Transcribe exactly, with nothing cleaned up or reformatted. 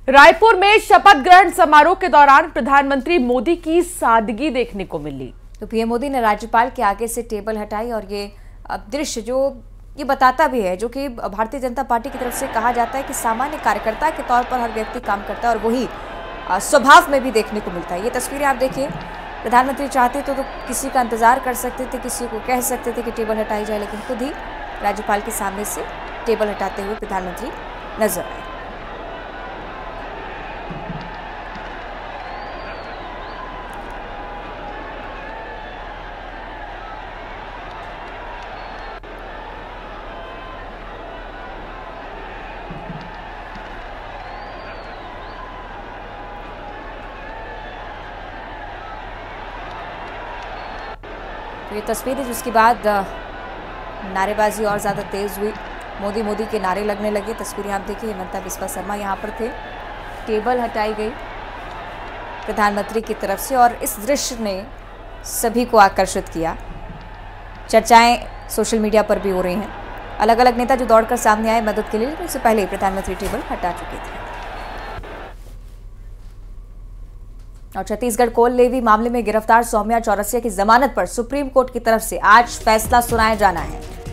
रायपुर में शपथ ग्रहण समारोह के दौरान प्रधानमंत्री मोदी की सादगी देखने को मिली। तो पीएम मोदी ने राज्यपाल के आगे से टेबल हटाई और ये दृश्य जो ये बताता भी है, जो कि भारतीय जनता पार्टी की तरफ से कहा जाता है कि सामान्य कार्यकर्ता के तौर पर हर व्यक्ति काम करता है और वही स्वभाव में भी देखने को मिलता है। ये तस्वीरें आप देखिए, प्रधानमंत्री चाहते तो, तो किसी का इंतजार कर सकते थे, किसी को कह सकते थे कि टेबल हटाई जाए, लेकिन खुद ही राज्यपाल के सामने से टेबल हटाते हुए प्रधानमंत्री नजर आए। तो ये तस्वीर है जिसके बाद नारेबाजी और ज़्यादा तेज़ हुई, मोदी मोदी के नारे लगने लगे। तस्वीरें आप देखिए, हिमंता बिस्वा शर्मा यहाँ पर थे, टेबल हटाई गई प्रधानमंत्री की तरफ से और इस दृश्य ने सभी को आकर्षित किया। चर्चाएं सोशल मीडिया पर भी हो रही हैं, अलग अलग नेता जो दौड़कर सामने आए मदद के लिए, लेकिन उससे पहले ही प्रधानमंत्री टेबल हटा चुके थे। और छत्तीसगढ़ कोल लेवी मामले में गिरफ्तार सौम्या चौरसिया की जमानत पर सुप्रीम कोर्ट की तरफ से आज फैसला सुनाया जाना है।